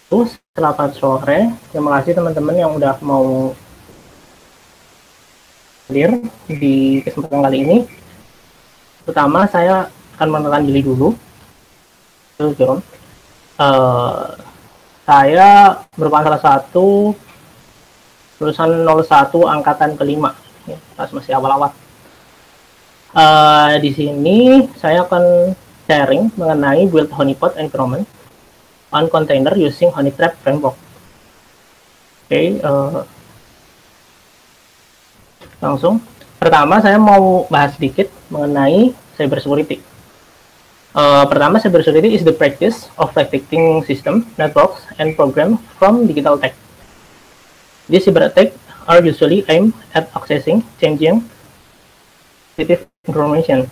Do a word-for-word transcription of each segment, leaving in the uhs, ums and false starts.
Selamat sore, terima kasih teman-teman yang udah mau hadir di kesempatan kali ini. Pertama, saya akan mengenalkan diri dulu. John. Uh, saya merupakan salah satu lulusan nol satu angkatan kelima, ya, pas masih awal-awal. Uh, di sini saya akan sharing mengenai build honeypot environment on container using Honeytrap framework. Oke, okay, uh, langsung. Pertama, saya mau bahas sedikit mengenai cybersecurity. Uh, pertama, cybersecurity is the practice of protecting system, networks, and program from digital attack. These cyber attacks are usually aimed at accessing, changing sensitive information,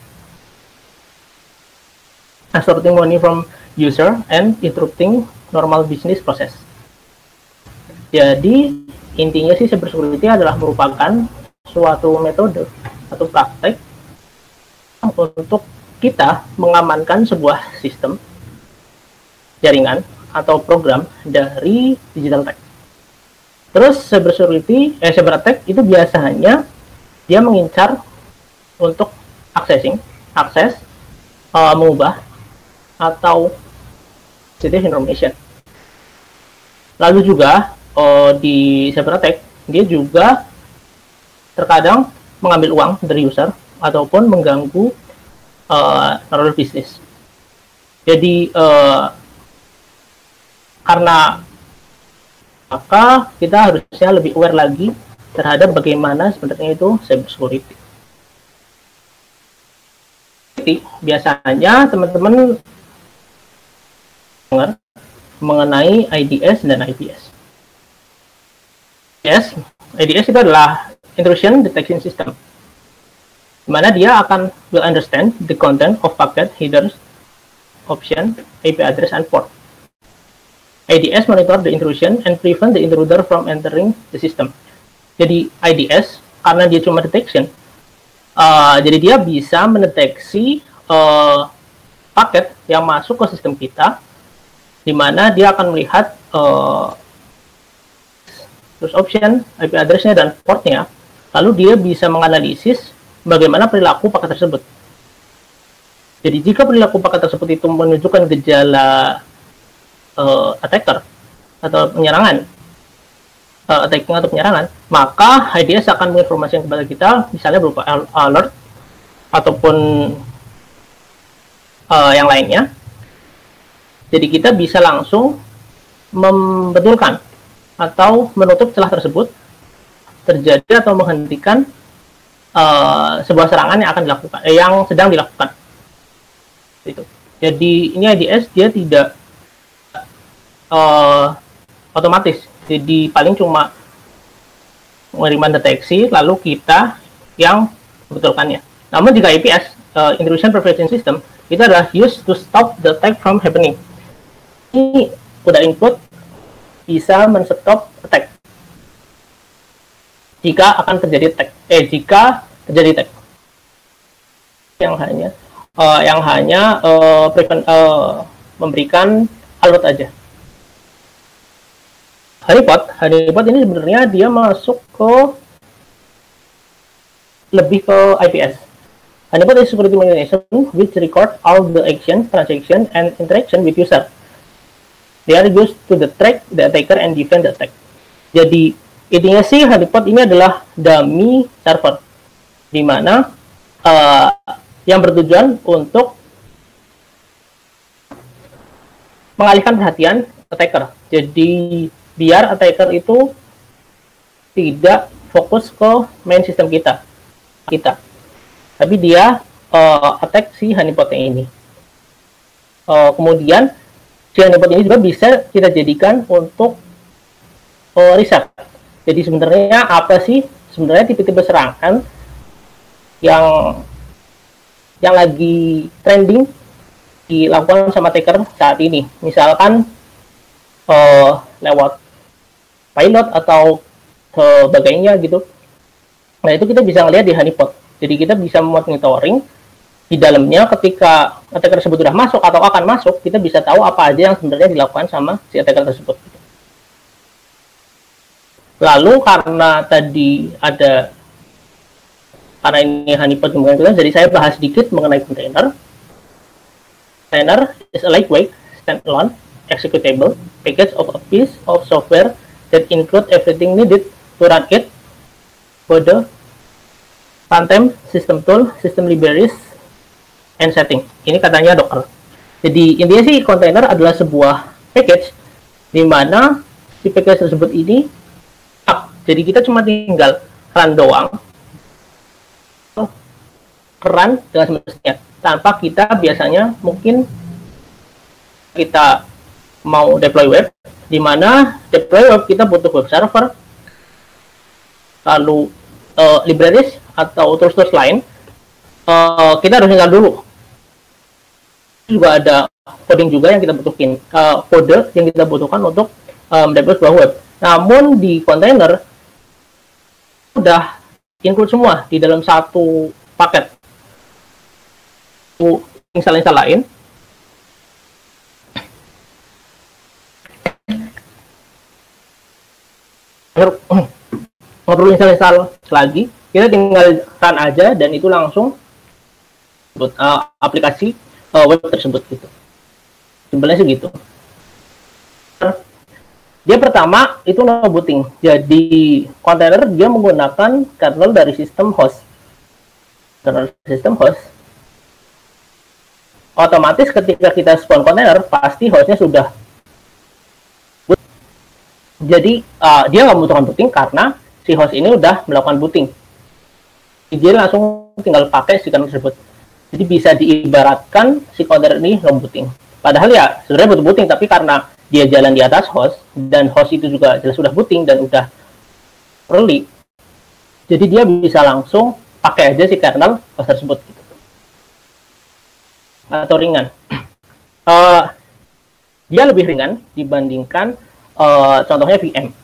extorting money from user, and interrupting normal business process. Jadi, intinya sih cybersecurity adalah merupakan suatu metode atau praktek untuk kita mengamankan sebuah sistem, jaringan, atau program dari digital attack. Terus cybersecurity, eh, cyber attack itu biasanya dia mengincar untuk accessing, akses, uh, mengubah, atau sensitive information. Lalu juga uh, di cyber attack dia juga terkadang mengambil uang dari user ataupun mengganggu uh, normal bisnis. Jadi uh, karena maka kita harusnya lebih aware lagi terhadap bagaimana sebenarnya itu cybersecurity. Biasanya teman-teman mengenai I D S dan I P S. Yes, I D S itu adalah intrusion detection system, di mana dia akan will understand the content of packet, headers, option, I P address, and port. I D S monitor the intrusion and prevent the intruder from entering the system. Jadi I D S karena dia cuma detection, uh, jadi dia bisa mendeteksi uh, paket yang masuk ke sistem kita, di mana dia akan melihat uh, terus option, I P address-nya, dan portnya, lalu dia bisa menganalisis bagaimana perilaku paket tersebut. Jadi jika perilaku paket tersebut itu menunjukkan gejala uh, attacker atau penyerangan, uh, attacking atau penyerangan, maka I D S akan menginformasikan kepada kita, misalnya berupa alert ataupun uh, yang lainnya. Jadi kita bisa langsung membetulkan atau menutup celah tersebut terjadi atau menghentikan uh, sebuah serangan yang akan dilakukan, eh, yang sedang dilakukan. Itu. Jadi ini I D S dia tidak uh, otomatis. Jadi paling cuma menerima deteksi lalu kita yang membetulkannya. Namun jika I P S, uh, intrusion prevention system, itu adalah used to stop the attack from happening. Ini udah input bisa men-stop attack jika akan terjadi attack eh jika terjadi attack yang hanya uh, yang hanya uh, prevent, uh, memberikan alert aja. Honeypot, honeypot ini sebenarnya dia masuk ke lebih ke I P S. Honeypot is security mechanism which record all the action, transaction, and interaction with user. They are used to track the attacker and defend the attack. Jadi intinya sih honeypot ini adalah dummy server, di mana uh, yang bertujuan untuk mengalihkan perhatian attacker. Jadi biar attacker itu tidak fokus ke main sistem kita, kita, tapi dia uh, attack si honeypotnya ini. Uh, kemudian si honeypot ini juga bisa kita jadikan untuk uh, riset. Jadi sebenarnya apa sih sebenarnya tipe-tipe serangan yang yang lagi trending dilakukan sama attacker saat ini? Misalkan uh, lewat pilot atau sebagainya gitu. Nah itu kita bisa ngelihat di honeypot. Jadi kita bisa monitoring di dalamnya ketika attacker tersebut sudah masuk atau akan masuk, kita bisa tahu apa aja yang sebenarnya dilakukan sama si attacker tersebut. Lalu karena tadi ada, karena ini honeypot kemudian, jadi saya bahas sedikit mengenai container. Container is a lightweight, standalone, executable package of a piece of software that include everything needed to run it: code, runtime, system tool, system libraries, and setting. Ini katanya Docker. Jadi intinya sih container adalah sebuah package di mana si package tersebut ini up. Jadi kita cuma tinggal run doang, run dengan semestinya, tanpa kita biasanya mungkin kita mau deploy web, di mana deploy web kita butuh web server, lalu uh, libraries atau tools-tools lain, uh, kita harus tinggal dulu. Juga ada coding juga yang kita butuhkan, uh, kode yang kita butuhkan untuk um, deploy sebuah web. Namun di container udah include semua di dalam satu paket. Install-install lain, nggak perlu install-install lagi, kita tinggal run aja dan itu langsung buat uh, aplikasi uh, web tersebut gitu. Sebenarnya sih gitu. Dia pertama itu no booting. Jadi container dia menggunakan kernel dari sistem host. Kernel sistem host. Otomatis ketika kita spawn container pasti hostnya sudah boot. Jadi uh, dia nggak membutuhkan booting karena si host ini udah melakukan booting. Jadi langsung tinggal pakai si kernel tersebut. Jadi bisa diibaratkan si container ini no booting. Padahal ya sebenarnya butuh booting, tapi karena dia jalan di atas host dan host itu juga jelas sudah booting dan udah early, jadi dia bisa langsung pakai aja si kernel host tersebut gitu. Atau ringan. Uh, dia lebih ringan dibandingkan uh, contohnya V M.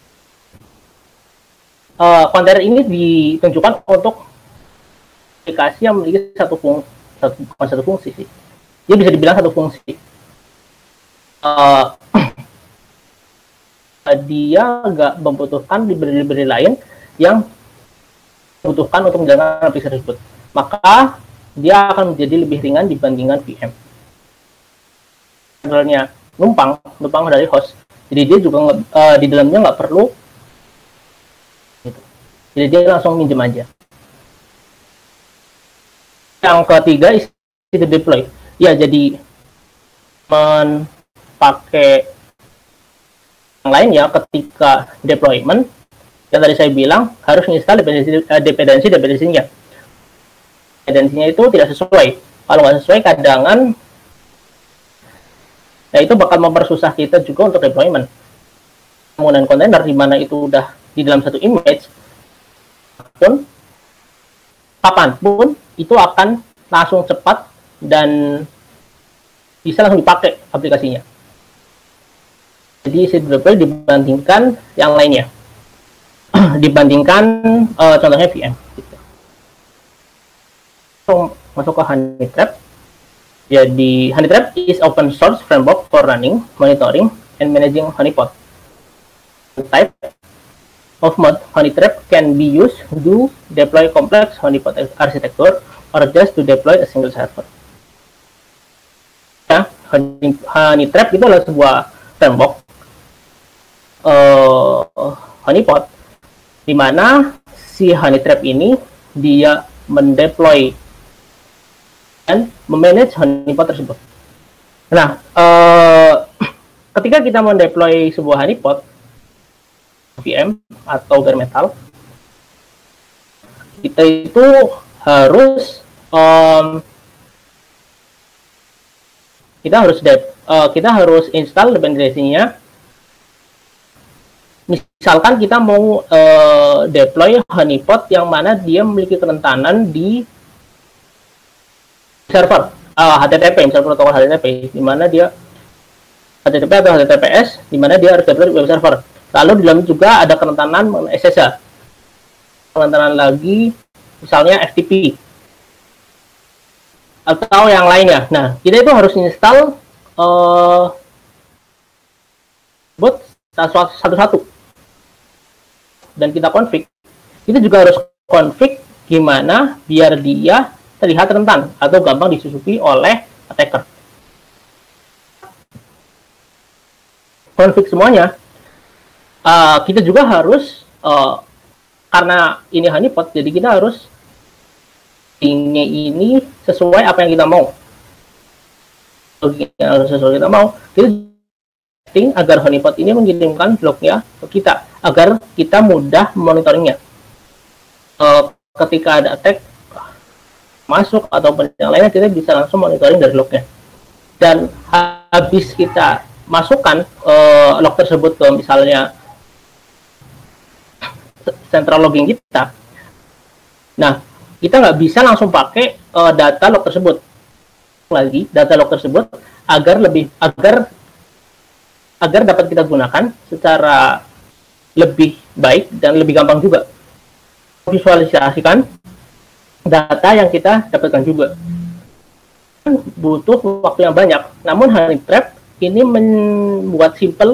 Uh, container ini ditunjukkan untuk aplikasi yang memiliki satu fungsi, satu, bukan satu fungsi sih. Dia bisa dibilang satu fungsi. Uh, dia nggak membutuhkan library-library lain yang membutuhkan untuk menjalankan aplikasi tersebut. Maka dia akan menjadi lebih ringan dibandingkan V M. Sebenarnya numpang, numpang dari host. Jadi dia juga uh, di dalamnya nggak perlu. Gitu. Jadi dia langsung minjem aja. Yang ketiga is to deploy. Ya jadi men pakai yang lain ya ketika deployment yang tadi saya bilang harus install dependensi dependensi dependensinya. Dependensinya itu tidak sesuai. Kalau nggak sesuai kadangan, nah itu bakal mempersusah kita juga untuk deployment. Penggunaan kontainer di mana itu udah di dalam satu image pun kapanpun itu akan langsung cepat dan bisa langsung dipakai aplikasinya. Jadi si deploy dibandingkan yang lainnya, dibandingkan uh, contohnya V M. Gitu. So, masuk ke Honeytrap. Jadi Honeytrap is open source framework for running, monitoring, and managing honeypot. The type of mod Honeytrap can be used to deploy complex honeypot architecture or just to deploy a single server. Ya, Honeytrap itu adalah sebuah framework uh, honeypot di mana si Honeytrap ini dia mendeploy dan memanage honeypot tersebut. Nah, uh, ketika kita mendeploy sebuah honeypot V M atau bare metal, kita itu harus um, kita harus de uh, kita harus install dependensinya. Misalkan kita mau uh, deploy honeypot yang mana dia memiliki kerentanan di server uh, H T T P, misalnya protokol H T T P, di mana dia H T T P atau H T T P S, di mana dia harus deploy web server. Lalu di dalam juga ada kerentanan mengenai S S H, kerentanan lagi misalnya F T P. atau yang lainnya. Nah, kita itu harus install uh, bot satu-satu dan kita config. Kita juga harus config gimana biar dia terlihat rentan atau gampang disusupi oleh attacker. Config semuanya. Uh, kita juga harus uh, karena ini honeypot, jadi kita harus ini ini sesuai apa yang kita mau. Yang sesuai kita mau, kita setting agar honeypot ini mengirimkan lognya ke kita agar kita mudah monitoringnya. Uh, ketika ada attack masuk atau yang lainnya, kita bisa langsung monitoring dari lognya. Dan habis kita masukkan uh, log tersebut ke misalnya central logging kita, nah kita nggak bisa langsung pakai uh, data log tersebut lagi data log tersebut agar lebih agar agar dapat kita gunakan secara lebih baik dan lebih gampang juga visualisasikan data yang kita dapatkan juga. Butuh waktu yang banyak, namun Honeytrap ini membuat simple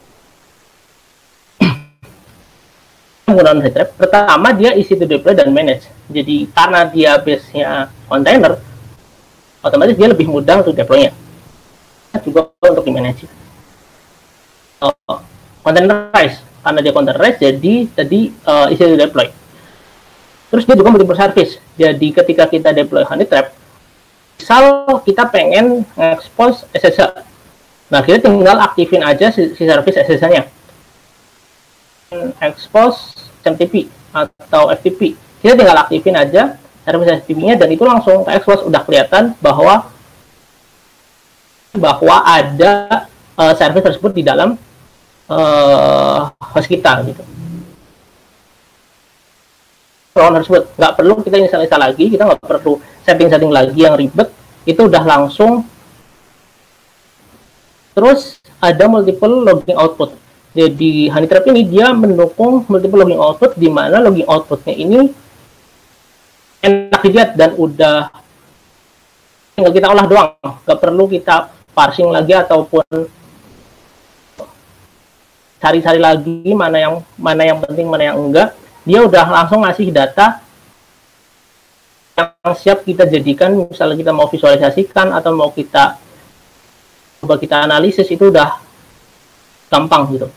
penggunaan Honeytrap. Pertama, dia easy to deploy dan manage. Jadi karena dia base-nya container, otomatis dia lebih mudah untuk deploy-nya, juga untuk di manage. Uh, containerized, karena dia containerized, jadi jadi uh, easy to deploy. Terus dia juga multiple service. Jadi ketika kita deploy Honeytrap, misal kita pengen expose S S H, nah kita tinggal aktifin aja si, si service S S H-nya. Expose S M T P atau F T P, kita tinggal aktifin aja service F T P-nya dan itu langsung ke expose, udah kelihatan bahwa bahwa ada uh, service tersebut di dalam uh, host kita gitu. Tersebut nggak perlu kita install-install lagi, kita nggak perlu setting-setting lagi yang ribet, itu udah langsung. Terus ada multiple logging output. Jadi Honeytrap ini dia mendukung multiple logging output, di mana logging outputnya ini enak dilihat dan udah tinggal kita olah doang, nggak perlu kita parsing lagi ataupun cari-cari lagi mana yang mana yang penting mana yang enggak. Dia udah langsung ngasih data yang siap kita jadikan, misalnya kita mau visualisasikan atau mau kita coba kita analisis, itu udah gampang gitu.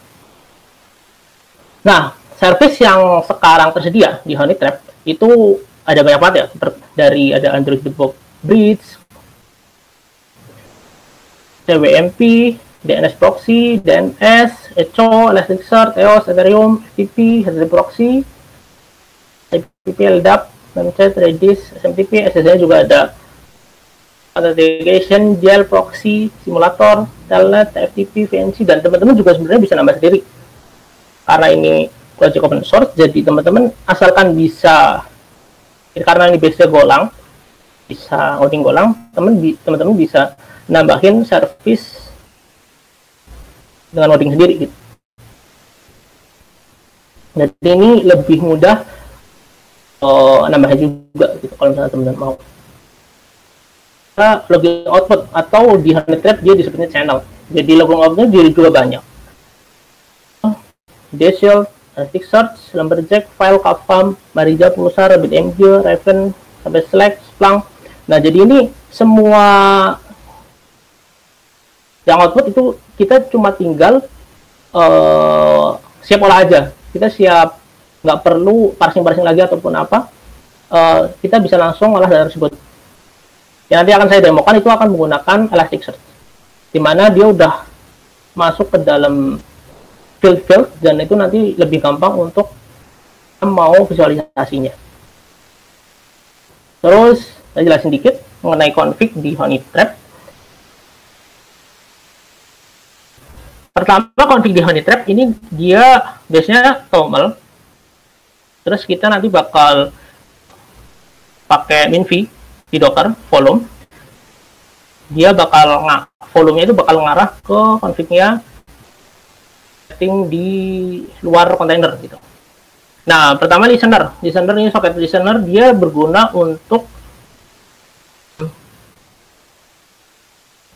Nah, service yang sekarang tersedia di Honeytrap itu ada banyak banget ya, dari ada Android Debug Bridge, C W M P, D N S Proxy, D N S, Echo, Elasticsearch, E O S, Ethereum, F T P, H T T P Proxy, I P P, L D A P, Memchat, Redis, S M T P, S S H-nya juga ada Authentication, Gel, Proxy, Simulator, Telnet, F T P, V N C, dan teman-teman juga sebenarnya bisa nambah sendiri. Karena ini project open source, jadi teman-teman asalkan bisa, karena ini base-nya Golang, bisa ngoding Golang, teman-teman bisa nambahin service dengan ngoding sendiri gitu. Jadi ini lebih mudah uh, nambahnya juga gitu kalau misalnya teman-teman mau. Nah, logging output atau di Honeytrap dia disebutnya channel. Jadi logging outputnya dia juga banyak. Dashiell, Elasticsearch, Lumberjack, File, Kafam, Marija, Pulsar, RabbitMQ, Raven, sampai Slack, Splunk. Nah, jadi ini semua yang output itu kita cuma tinggal uh, siap olah aja. Kita siap, nggak perlu parsing-parsing lagi ataupun apa. Uh, kita bisa langsung olah data tersebut. Yang nanti akan saya demokan itu akan menggunakan Elasticsearch, di mana dia udah masuk ke dalam field-field dan itu nanti lebih gampang untuk mau visualisasinya. Terus saya jelasin dikit mengenai config di Honeytrap. Pertama, config di Honeytrap ini dia biasanya toml. Terus kita nanti bakal pakai minv di Docker volume. Dia bakal nggak volumenya itu bakal ngarah ke config-nya setting di luar kontainer gitu. Nah, pertama listener. Listener ini socket listener, dia berguna untuk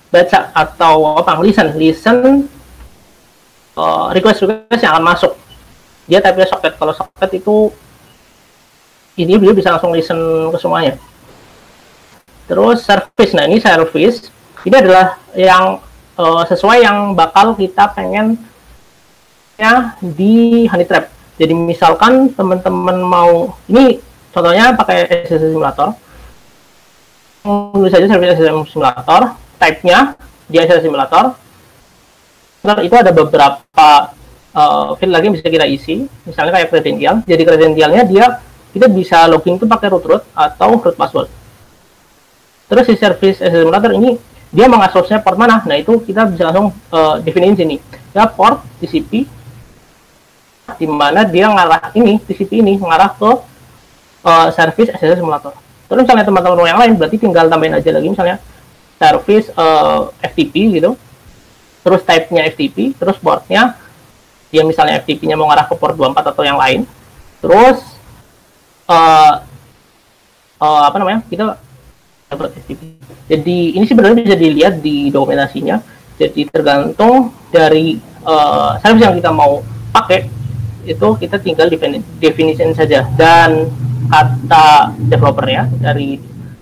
baca atau apa listen listen uh, request request yang akan masuk. Dia type-nya socket. Kalau socket itu ini dia bisa langsung listen ke semuanya. Terus service, nah ini service ini adalah yang uh, sesuai yang bakal kita pengen ya di Honeytrap. Jadi misalkan teman-teman mau, ini contohnya pakai S S S Simulator, tulis saja service S S S Simulator, type-nya di S S S Simulator. Nah, itu ada beberapa uh, field lagi yang bisa kita isi, misalnya kayak kredensial. Jadi kredensialnya dia kita bisa login itu pakai root root atau root password. Terus si service S S S Simulator ini dia mengaksesnya port mana? Nah itu kita bisa langsung uh, definiin sini. Ya port T C P, di mana dia ngarah ini T C P ini mengarah ke uh, service S S S Simulator. Terus misalnya teman-teman yang lain berarti tinggal tambahin aja lagi misalnya service uh, F T P gitu. Terus type-nya F T P, terus portnya dia misalnya F T P-nya mau ngarah ke port dua puluh empat atau yang lain. Terus uh, uh, apa namanya? Kita dapat F T P. Jadi ini sebenarnya bisa dilihat di dokumentasinya. Jadi tergantung dari uh, service yang kita mau pakai, itu kita tinggal definisin saja, dan kata developernya dari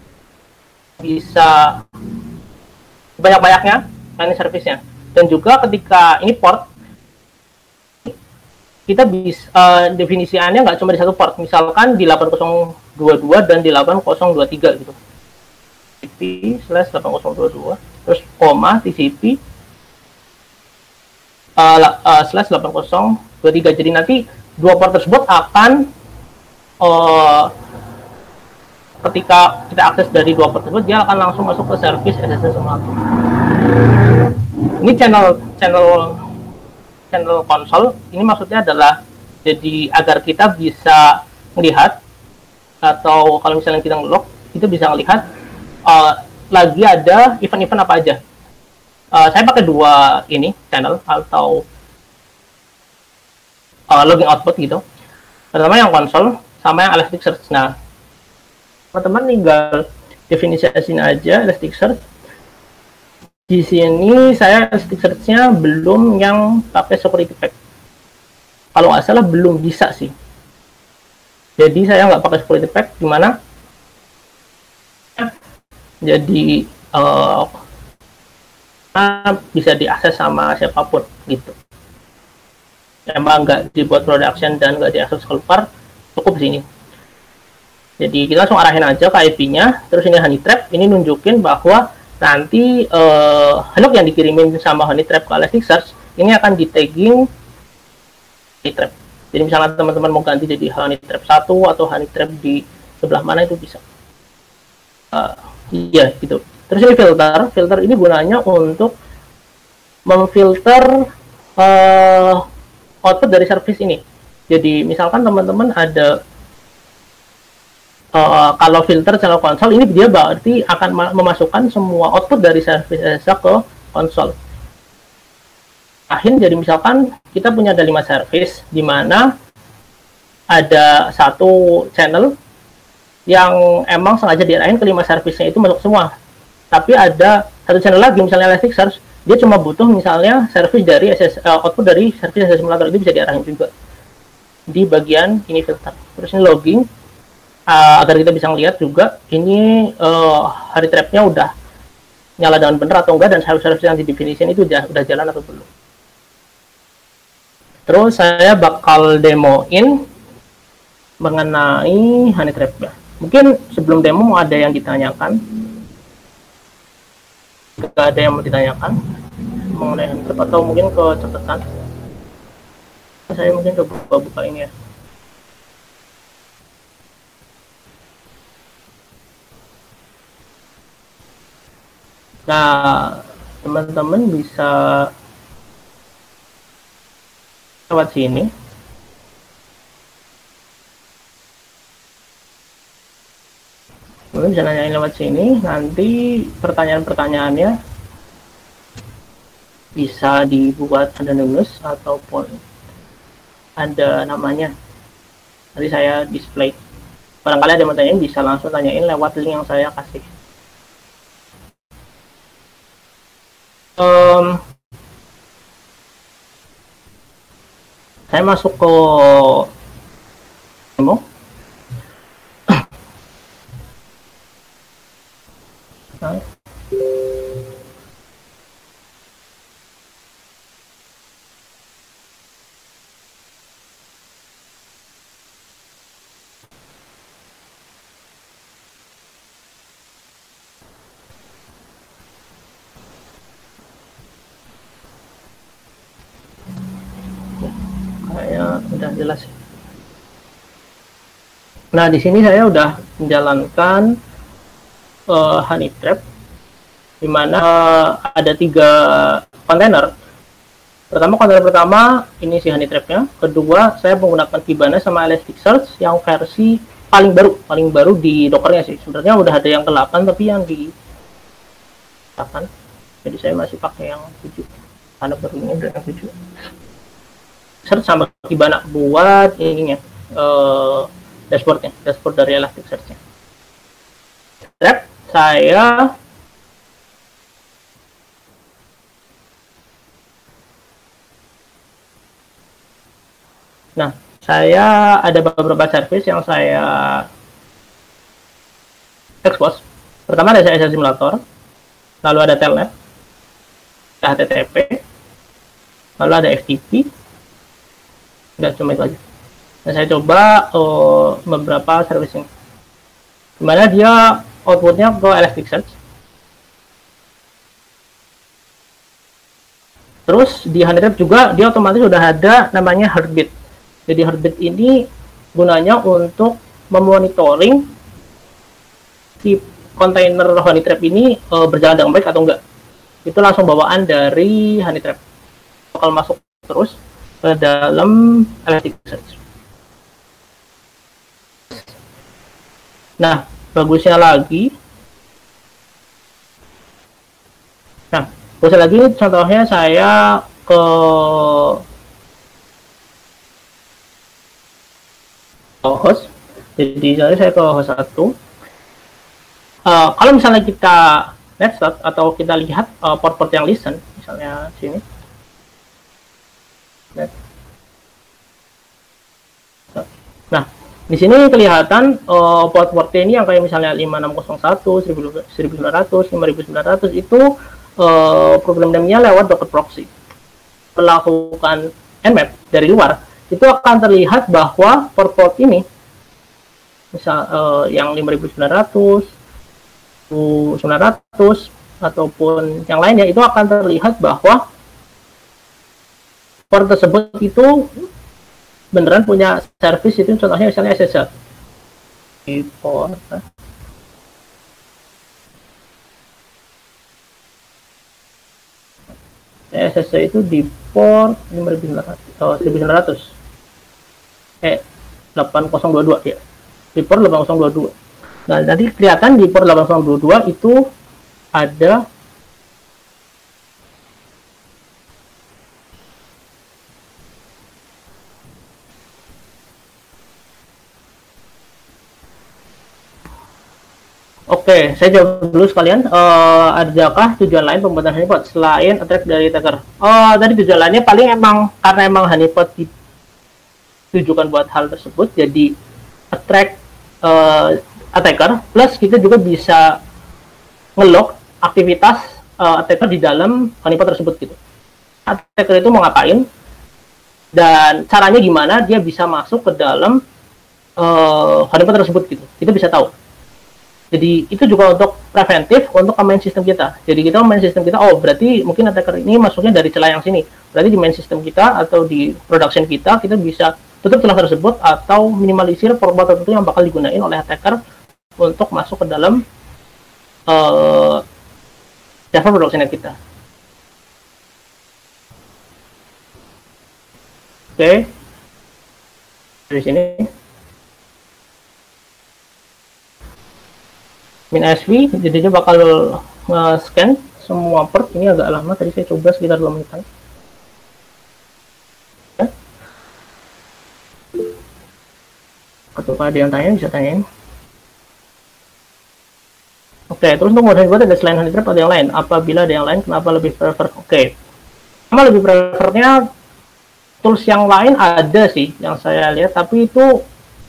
bisa banyak-banyaknya ini service-nya. Dan juga ketika ini port kita bisa uh, definisiannya nggak cuma di satu port, misalkan di delapan nol dua dua dan di delapan nol dua tiga gitu, T C P slash delapan nol dua dua terus koma T C P uh, uh, slash delapan nol dua tiga. Jadi nanti dua port tersebut akan uh, ketika kita akses dari dua port tersebut dia akan langsung masuk ke service S S S Simulator. Ini channel channel channel konsol ini maksudnya adalah jadi agar kita bisa melihat, atau kalau misalnya kita ngelog itu bisa melihat uh, lagi ada event-event apa aja. Uh, saya pakai dua ini channel atau uh, logging output gitu. Pertama yang konsol sama yang Elasticsearch. Nah, teman-teman tinggal definisiin aja Elasticsearch. Di sini saya Elasticsearch-nya belum yang pakai security pack. Kalau nggak salah belum bisa sih. Jadi saya nggak pakai security pack, gimana? Jadi uh, bisa diakses sama siapapun gitu. Emang nggak dibuat production dan nggak diakses keluar, cukup sini. Jadi kita langsung arahin aja ke I P-nya, terus ini Honeytrap, ini nunjukin bahwa nanti uh, hello yang dikirimin sama Honeytrap ke Elasticsearch ini akan di tagging Honeytrap. Jadi misalnya teman-teman mau ganti jadi Honeytrap satu atau Honeytrap di sebelah mana itu bisa. Uh, iya gitu. Terus ini filter, filter ini gunanya untuk memfilter uh, output dari service ini. Jadi misalkan teman-teman ada Uh, kalau filter channel konsol ini dia berarti akan memasukkan semua output dari service S S H ke konsol. Akhirnya jadi misalkan kita punya ada lima service di mana ada satu channel yang emang sengaja diarahin ke lima service-nya itu masuk semua. Tapi ada satu channel lagi misalnya Elasticsearch, dia cuma butuh misalnya service dari S S, uh, output dari service S S Simulator itu bisa diarahin juga di bagian ini filter. Terus ini logging. Uh, agar kita bisa melihat juga ini uh, Honeytrap-nya udah nyala dengan benar atau enggak, dan service-service yang didefinisikan itu udah, udah jalan atau belum. Terus saya bakal demoin mengenai Honeytrap-nya. Mungkin sebelum demo ada yang ditanyakan. Jika ada yang mau ditanyakan mengenai Honeytrap atau mungkin ke catatan, saya mungkin coba buka-buka ini ya. Nah, teman-teman bisa lewat sini. Teman-teman bisa nanyain lewat sini, nanti pertanyaan-pertanyaannya bisa dibuat anonymous ataupun ada namanya. Nanti saya display. Barangkali ada yang mau tanyain, bisa langsung tanyain lewat link yang saya kasih. Um, saya masuk ke demo. Nah. Kayak udah jelas. Nah, di sini saya udah menjalankan uh, honey trap, di mana uh, ada tiga kontainer. Pertama, kontainer pertama ini si honey trap-nya. Kedua, saya menggunakan Kibana sama Elasticsearch yang versi paling baru, paling baru di Docker-nya sih. Sebenarnya udah ada yang ke delapan, tapi yang di delapan. Jadi saya masih pakai yang tujuh. Karena baru ini udah yang tujuh. Search sama Kibana buat ininya. Uh, dashboardnya, dashboard dari Elasticsearch-nya. Trap, saya Nah, saya ada beberapa service yang saya expose. Pertama ada C S S Simulator, lalu ada Telnet, ada H T T P, lalu ada F T P, dan cuma itu aja. Nah, saya coba uh, beberapa service ini, dimana dia outputnya ke Elasticsearch. Terus di Honeytrap juga dia otomatis sudah ada namanya Heartbeat. Jadi Heartbeat ini gunanya untuk memonitoring si kontainer Honeytrap ini e, berjalan dengan baik atau enggak. Itu langsung bawaan dari Honeytrap. Bakal masuk terus ke dalam Elasticsearch. Nah, bagusnya lagi. Nah, bagusnya lagi contohnya saya ke host. Jadi saya ke host satu. Uh, kalau misalnya kita let's start atau kita lihat uh, port-port yang listen, misalnya sini. Nah, di sini kelihatan uh, port-portnya ini yang kayak misalnya lima enam nol satu, seribu sembilan ratus, lima ribu sembilan ratus itu uh, program namanya lewat Docker Proxy. Melakukan Nmap dari luar, itu akan terlihat bahwa port-port ini misal uh, yang lima ribu sembilan ratus, sembilan ratus ataupun yang lainnya itu akan terlihat bahwa port tersebut itu beneran punya service. Itu contohnya misalnya S S H di port S S H itu di port lima ribu sembilan ratus, oh, seribu sembilan ratus eh delapan nol dua dua ya, di port delapan nol dua dua. Nah, nanti kelihatan di port delapan nol dua dua itu ada Oke, saya jawab dulu sekalian. Uh, adakah tujuan lain pembuatan honeypot selain attract dari attacker? Oh, tadi tujuan lainnya paling emang karena emang honeypot ditujukan buat hal tersebut, jadi attract uh, attacker. Plus kita juga bisa nge-log aktivitas uh, attacker di dalam honeypot tersebut gitu. Attacker itu mau ngapain dan caranya gimana dia bisa masuk ke dalam uh, honeypot tersebut gitu. Kita bisa tahu. Jadi itu juga untuk preventif untuk main sistem kita. Jadi kita main sistem kita, oh berarti mungkin attacker ini masuknya dari celah yang sini. Berarti di main sistem kita atau di production kita, kita bisa tutup celah tersebut atau minimalisir port tertentu yang bakal digunain oleh attacker untuk masuk ke dalam uh, server production kita. Oke, okay. Dari sini. MinISV, jadi dia bakal nge-scan semua port. Ini agak lama, tadi saya coba sekitar dua menitan. Ya. Atau kalau ada yang tanya, bisa tanyain. Oke, Oke, terus untuk mode honeypot ada selain honeytrap atau yang lain? Apabila ada yang lain, kenapa lebih prefer? Oke, sama lebih prefernya tools yang lain ada sih yang saya lihat, tapi itu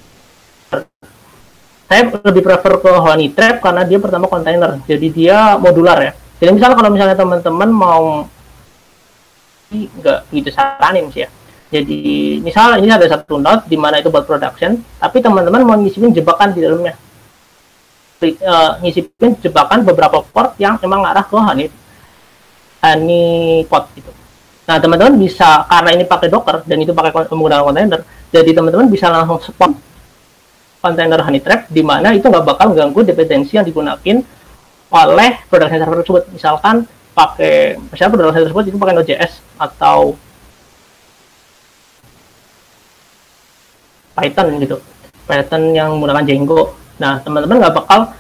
saya lebih prefer ke honeytrap karena dia pertama kontainer, jadi dia modular ya. Jadi misalnya kalau misalnya teman-teman mau, nggak begitu saranin sih ya. Jadi misal ini ada satu node di mana itu buat production, tapi teman-teman mau nyisipin jebakan di dalamnya. Uh, nyisipin jebakan beberapa port yang emang ngarah ke honey honeypot gitu. Nah, teman-teman bisa, karena ini pakai Docker dan itu pakai menggunakan kontainer, jadi teman-teman bisa langsung spawn kontainer honeytrap di mana itu nggak bakal ganggu dependensi yang digunakan oleh production server tersebut. Misalkan pakai, misalnya production server tersebut itu pakai Node.js atau Python gitu, Python yang menggunakan Django. Nah, teman-teman nggak bakal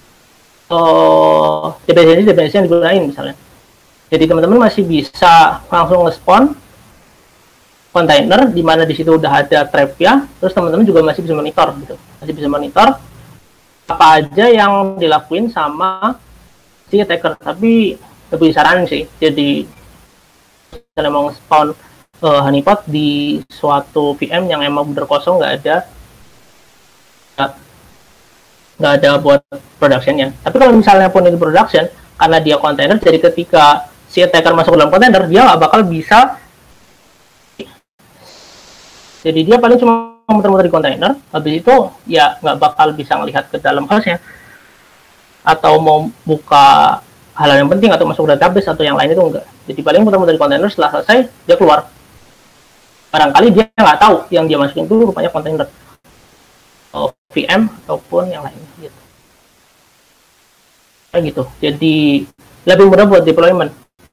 uh, dependensi-dependensi yang digunakan misalnya. Jadi teman-teman masih bisa langsung nge-spawn kontainer di mana di situ udah ada trap ya, terus teman-teman juga masih bisa monitor gitu, masih bisa monitor apa aja yang dilakuin sama si attacker. Tapi lebih saran sih, jadi kalau mau nge-spawn uh, honeypot di suatu V M yang emang bener kosong, nggak ada nggak ada buat productionnya. Tapi kalau misalnya pun itu production, karena dia kontainer, jadi ketika si attacker masuk ke dalam kontainer, dia nggak bakal bisa, jadi dia paling cuma muter-muter di kontainer, habis itu ya nggak bakal bisa ngelihat ke dalam hostnya, atau mau buka hal yang penting atau masuk database atau yang lain itu enggak. Jadi paling muter-muter di kontainer, setelah selesai dia keluar. Barangkali dia nggak tahu yang dia masukin itu rupanya kontainer V M ataupun yang lain gitu. Kayak gitu. Jadi lebih mudah buat deployment.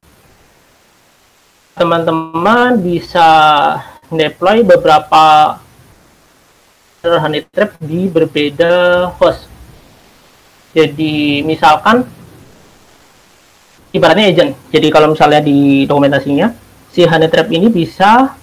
Teman-teman bisa deploy beberapa honeytrap di berbeda host. Jadi misalkan ibaratnya agent. Jadi kalau misalnya di dokumentasinya si honeytrap ini bisa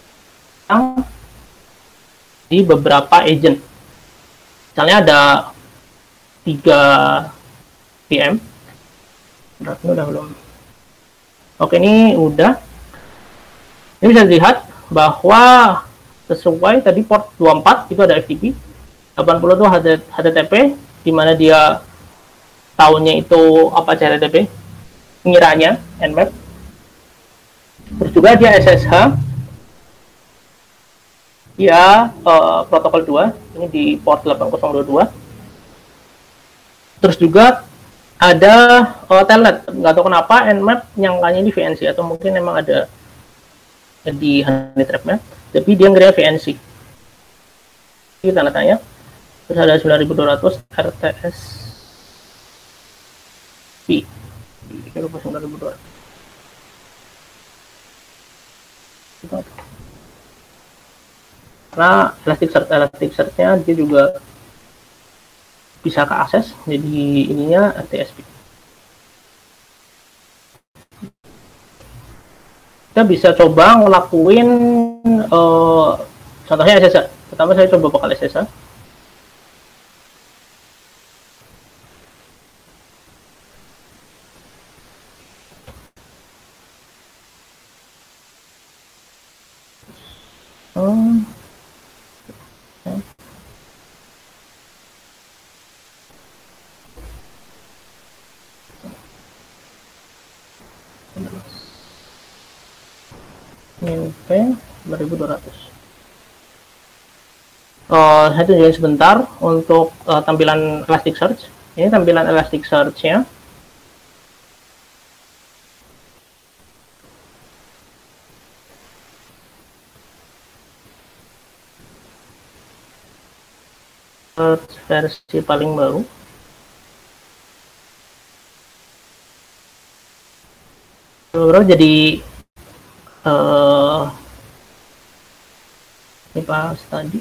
di beberapa agent. Misalnya ada tiga V M. Berarti udah belum? Oke, ini udah. Ini bisa dilihat bahwa sesuai tadi port dua puluh empat itu ada F T P, delapan puluh itu H T T P, di mana dia tahunnya itu apa H T T P, ngiranya Nmap. Terus juga dia S S H. Ya, uh, protokol dua ini di port delapan nol dua dua. Terus juga ada uh, telnet, nggak tahu kenapa Nmap nyangkanya di V N C, atau mungkin memang ada di honeytrap-nya, tapi dia ngira V N C. Ini tanda tanya. Terus ada sembilan ribu dua ratus R T S P. sembilan ribu dua ratus. Karena Elasticsearch Elasticsearch-nya dia juga bisa keakses, jadi ininya R T S P. Kita bisa coba ngelakuin uh, contohnya S S H. Pertama saya coba bakal S S H. Hmm. P dua ribu dua ratus. Uh, saya tunjukin sebentar untuk uh, tampilan Elasticsearch. Ini tampilan Elasticsearch-nya. Versi paling baru. Baru jadi uh, ini pas tadi.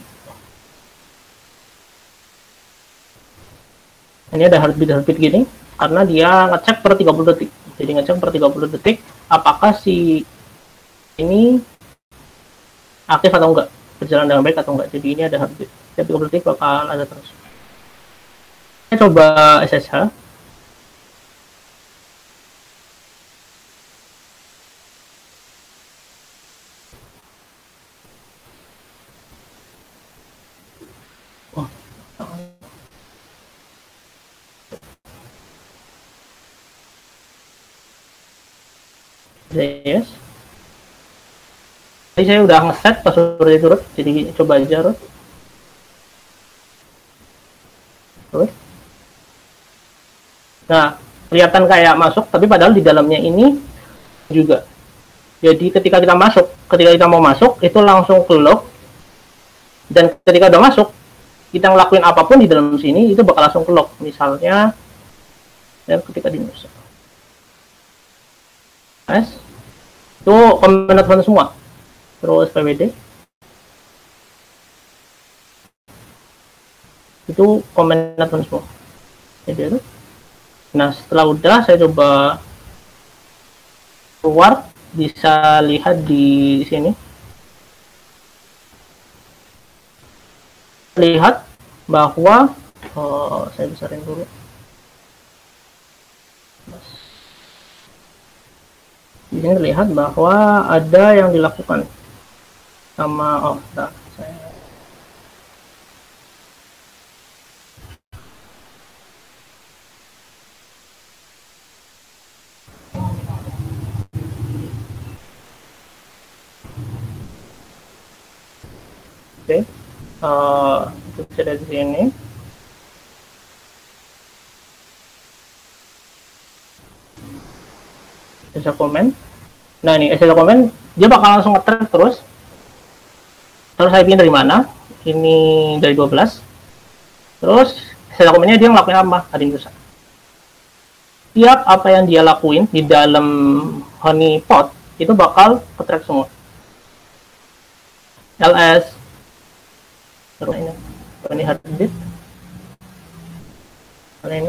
Ini ada heartbeat heartbeat gini karena dia ngecek per tiga puluh detik. Jadi ngecek per tiga puluh detik apakah si ini aktif atau enggak, berjalan dengan baik atau enggak. Jadi ini ada heartbeat. Setiap tiga puluh detik bakal ada terus. Saya coba S S H. Yes. Jadi saya udah ngeset password itu root, jadi coba aja root. Root. Nah, kelihatan kayak masuk, tapi padahal di dalamnya ini juga. Jadi ketika kita masuk, ketika kita mau masuk, itu langsung ke log. Dan ketika udah masuk, kita ngelakuin apapun di dalam sini, itu bakal langsung ke log. Misalnya, dan ketika di user. Yes. Itu comment advance semua. Terus P W D. Itu comment advance semua. Jadi itu. Nah, setelah udah, saya coba keluar, bisa lihat di sini. Lihat bahwa, oh, saya besarin dulu. Di sini terlihat bahwa ada yang dilakukan sama, oh, nah, saya Oke, okay. uh, itu bisa dari sini. S S L comment. Nah ini S S L comment, dia bakal langsung nge-track terus. Terus I P dari mana? Ini dari dua belas. Terus S S L comment-nya dia ngelakuin apa? Ada yang rusak. Tiap apa yang dia lakuin di dalam honeypot itu bakal ke-track semua. L S terus ini, ini heartbeat, ini,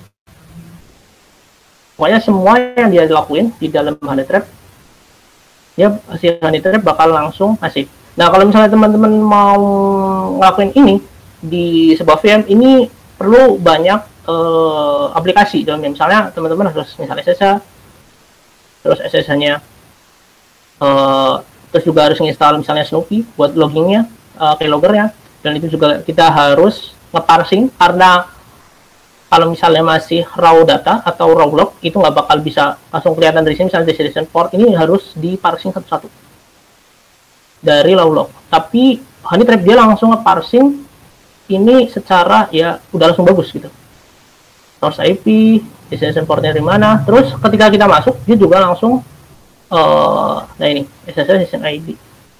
pokoknya semua yang dia lakuin di dalam honey trap, ya si honey trap bakal langsung asik. Nah kalau misalnya teman-teman mau ngelakuin ini di sebuah V M, ini perlu banyak uh, aplikasi dalamnya. Misalnya teman-teman harus misalnya S S H, terus S S H-nya, uh, terus juga harus install misalnya Snoopy buat loggingnya, uh, keyloggernya. Dan itu juga kita harus nge-parsing, karena kalau misalnya masih raw data atau raw log, itu nggak bakal bisa langsung kelihatan dari sini. Misalnya destination port ini harus di-parsing satu-satu dari raw log. Tapi honey trap dia langsung nge-parsing ini secara ya udah langsung bagus gitu. Source I P, destination portnya dari mana. Terus ketika kita masuk, dia juga langsung uh, nah ini S S H session I D.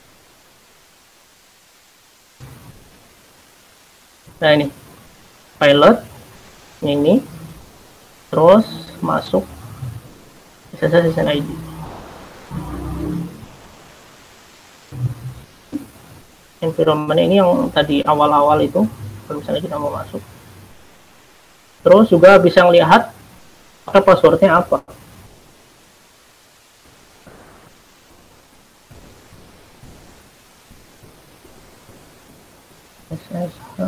Nah ini pilot ini, terus masuk S S H session I D. Environment ini yang tadi awal-awal itu, kalau misalnya kita mau masuk. Terus juga bisa melihat pakai passwordnya apa. S S H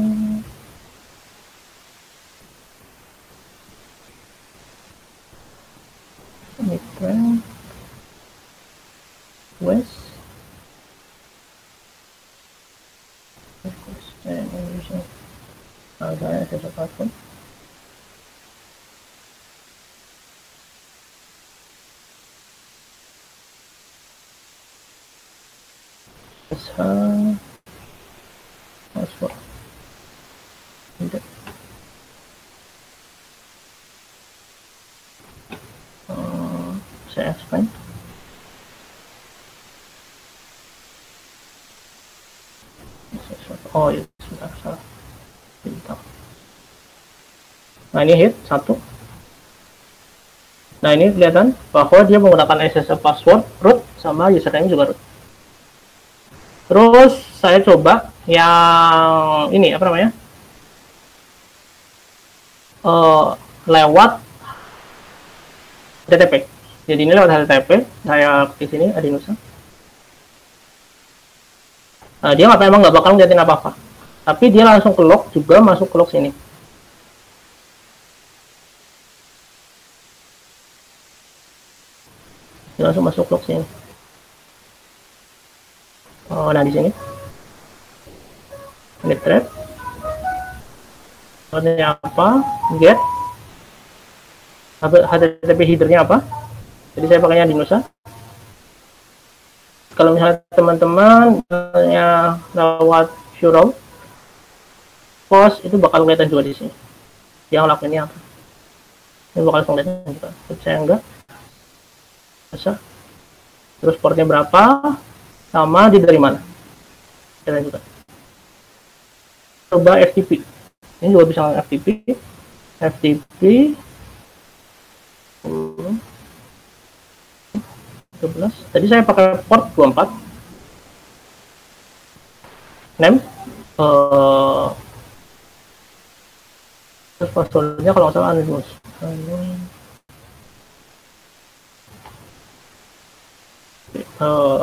Mitra West agaknya sesuatu. S H password tidak. Uh, saya expand. Oh ya sudah salah. Nah ini hit satu. Nah ini kelihatan bahwa dia menggunakan S S L password root sama username juga root. Terus saya coba yang ini apa namanya uh, lewat H T T P. Jadi ini lewat H T T P. Saya klik sini ada nusa. Nah, dia nggak memang nggak bakal ngeliatin apa-apa. Tapi dia langsung ke log juga, masuk ke log sini. Dia langsung masuk log sini. Oh, nah di sini. Ini thread. Ini apa? Get. H T T P header-nya apa? Jadi saya pakainya di Nusa. Kalau misalnya teman-teman misalnya lewat Showroom, post itu bakal kelihatan juga di sini. Yang lakuin ini apa? Ini bakal langsung kelihatan juga. Tapi saya enggak. Bisa. Terus portnya berapa? Sama di dari mana? Dan juga. Coba F T P. Ini juga bisa F T P. F T P. Hmm. tiga belas. Tadi saya pakai port dua puluh empat. Name. Uh, terus passwordnya kalau nggak salah anonymous. Uh,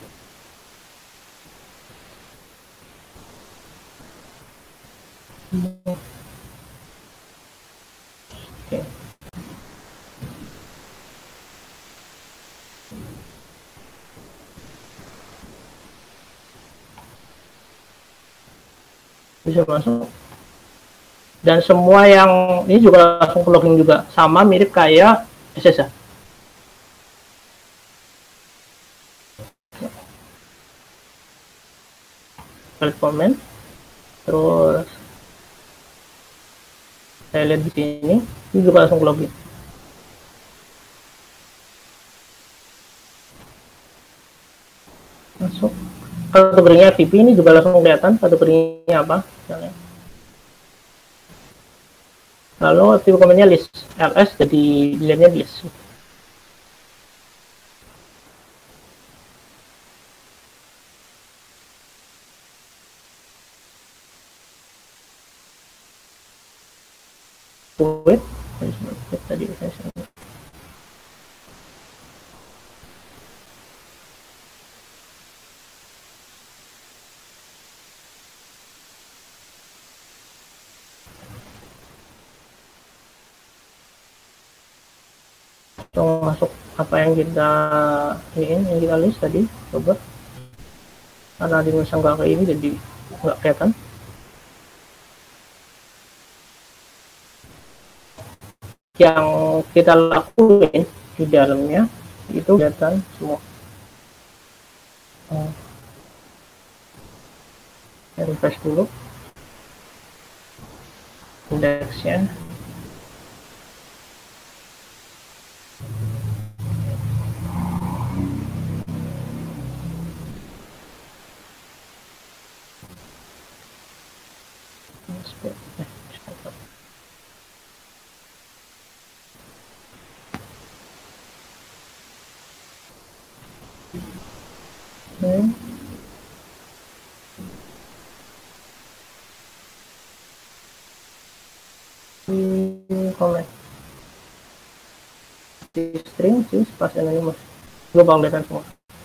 okay. Bisa masuk. Dan semua yang ini juga langsung ke login juga, sama mirip kayak S S H. Comment, terus saya lihat di sini, ini juga langsung ke login. Masuk. Kategorinya F T P ini juga langsung kelihatan kategorinya apa. Misalnya. Lalu F T P komennya list L S, jadi dilihatnya di list. Wait, tadi saya masuk apa yang kita ini yang kita list tadi, coba karena di Nusa nggak kayak ini jadi nggak kelihatan. Yang kita lakuin di dalamnya itu kelihatan semua. Oh. Refresh dulu indeksnya. Hmm. Hmm, comment di string sih pas anonymous global kelihatan semua.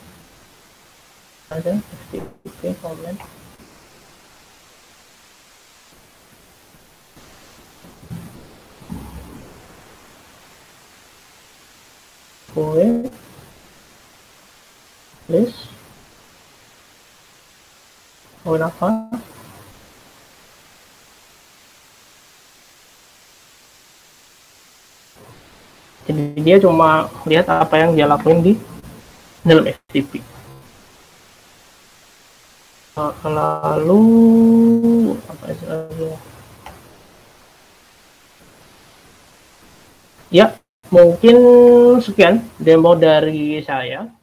Ada F T P comment. Boleh list mau apa? Jadi dia cuma lihat apa yang dia lakuin di dalam F T P. Lalu apa lagi? Ya, mungkin sekian demo dari saya.